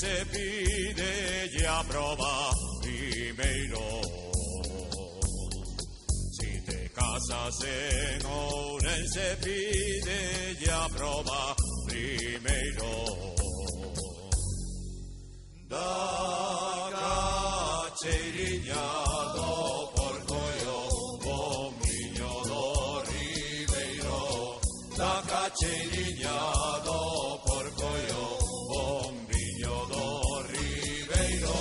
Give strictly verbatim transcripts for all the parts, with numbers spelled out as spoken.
se pide y aproba primero. Si te casas en Ourense, pide y aproba primero. Da cacheiriña do porcoio, bombiño do Ribeiro. Da cacheiriña do porcoio, bombiño do Ribeiro.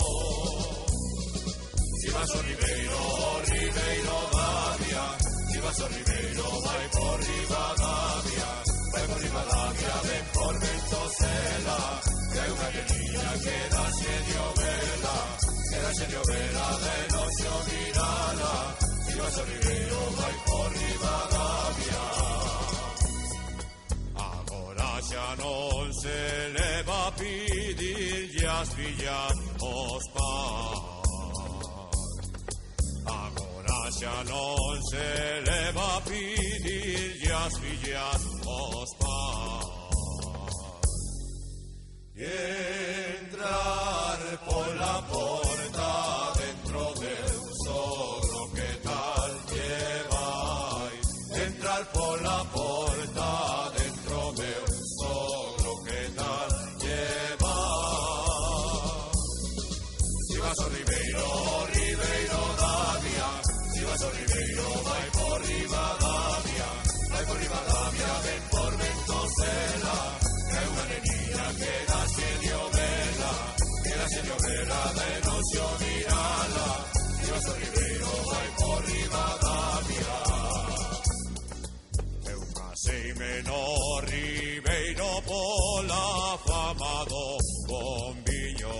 Si vas ao Ribeiro, Ribeiro Davia. Si vas ao Ribeiro, vai por Ribadavia. Vai por Ribadavia, ven por Ventosela. Que hai unha niña que da serio vela, que da serio vela de noche o mirala. Si vas ao Ribeiro, vai por Ribadavia. Agora xa non se leva a pedirlle as fillas os pais. Agora xa non se leva a pedirlle as fillas os pais. Y entrar por la porta dentro del sogro, ¿qué tal lleváis? Entrar por la porta dentro del sogro, ¿qué tal lleváis? Si vas a Ribeiro, Ribeiro Davia. Si vas a Ribeiro, vai por Ribadavia. Vai por Ribadavia, ven por Ventosela. Que hai unha nenilla que da serio vela, que da serio vela de noche o mirala. Si vas ao Ribeiro, vai por Ribadavia. Eu caseime no Ribeiro pola fama do bombiño.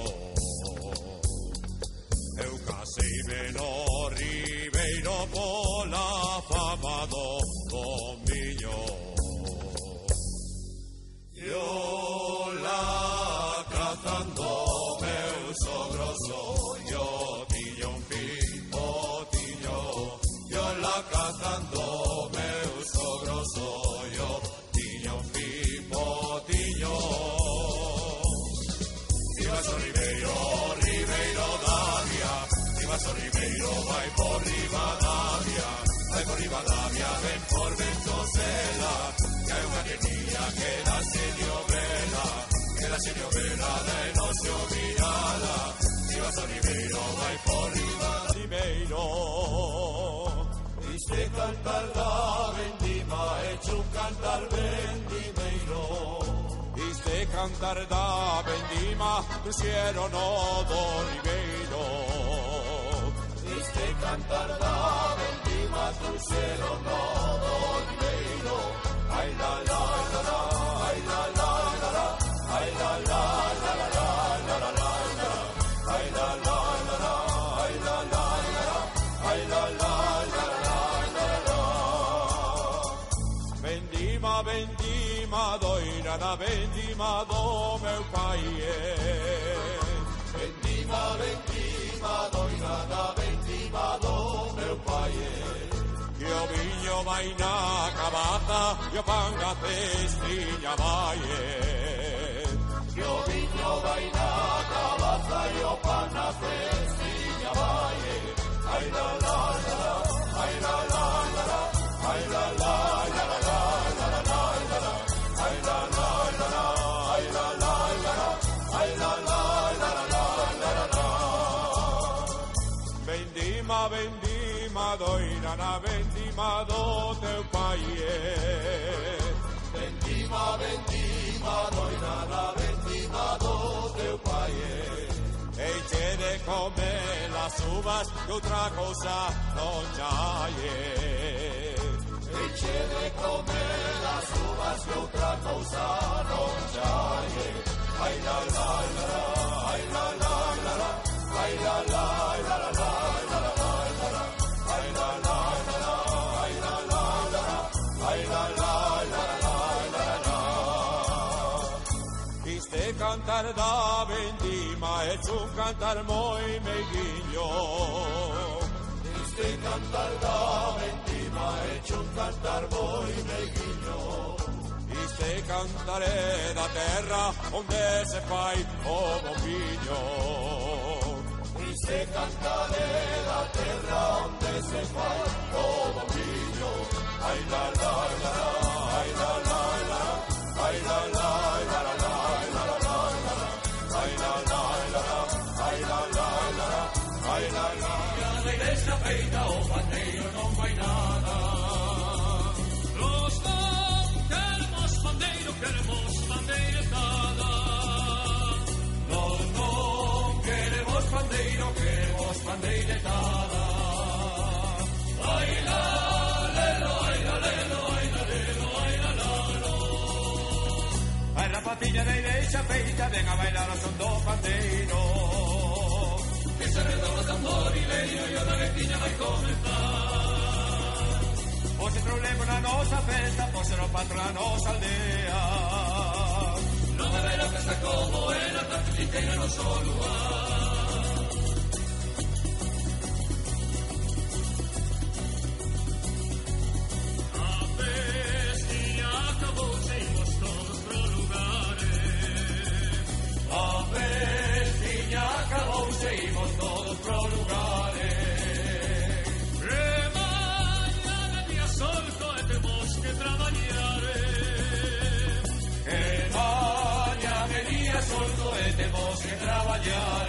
Eu caseime no Ribeiro pola fama do bombiño. Yo la cazando meu sogro soy, yo tiño un pipotiño. Yo la cazando meu sogro soy, yo tiño un pipotiño. Si vas ao Ribeiro, Ribeiro Davia. Si vas ao Ribeiro, vai por Ribadavia. Vai por Ribadavia, ven por Ventosela. Que hai unha niña que da serio vela, que da serio vela de noche o mirala. Si vas ao Ribeiro, vai por Ribadavia. Ribeiro, este cantar da vendima, hecho un cantar vendimeiro. Este cantar da vendima, pusieron no do Ribeiro. Este cantar da vendima, pusieron no do Ribeiro. Ay la la la la, ay la la la la, ay la la la la la la la la, ay la la la la, ay la la la la, ay la la la la la la. Vendima, vendima, doira na vendima do meu pai. Vendima, vendima, doira na vendima do meu pai. Io viño vai na cabaza, io pan a cestiña vai. Io viño vai na cabaza, io pan a cestiña vai. Ai la la la la, ai la la la la, ai la la la la la la la la, ai la la la la, ai la la la la, ai la la la la la la la. Vendima, vendima, doina na vendima do teu pai. Vendima, vendima, doina na vendima do teu pai. Eiche de comer las uvas que outra cousa non hai. Eiche de comer las uvas que outra cousa non hai. Ai la la la la, ai la la la la, ai la la la la la la la. Ay la la la la, ay la la la la, ay la la la la la la. Este cantar da vendima es un cantar moi meiguiño. Este cantar da vendima es un cantar moi meiguiño. se cantaré da terra onde se fai o bombiño. E se cantaré da terra onde se fai o bombiño. Ai la la la, ai la la la, ai la la la la la, ai la la la, ai la la la, ai la la. Ya de esta feita o bandeiro non vai nada. Los non queremos bandeiro, queremos bandeiretada. Los non queremos bandeiro, queremos bandeiretada. Ai la lelo, ai la lelo, ai la lelo, ai la lalo. Ai rapatilla de igrexa feita, ven a bailar o son do bandeiro. Que se redobla tambor e leño e o da veciña vai comenzar. Por se problema na nosa festa, por ser o patrón na nosa aldea. Non haberá festa como era, tanto inteira no só lugar. A festiña acabou, seguimos todos pro lugares. A festiña acabou, seguimos todos pro lugares. Remañana día solto e temos que traballar. Remañana día solto e temos que traballar.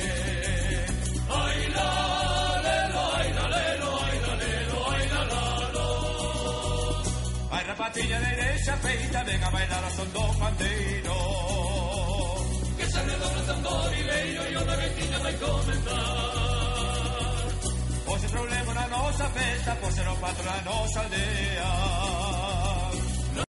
Ai la lelo, ai la lelo, ai la lelo, ai la lalo. Ai rapatilla de igrexa feita, ven a bailar a son do bandeiro. Que se redobla tambor e leño e o da veciña vai comenzar. Por se problema na nosa festa, por ser o patrón na nosa aldea.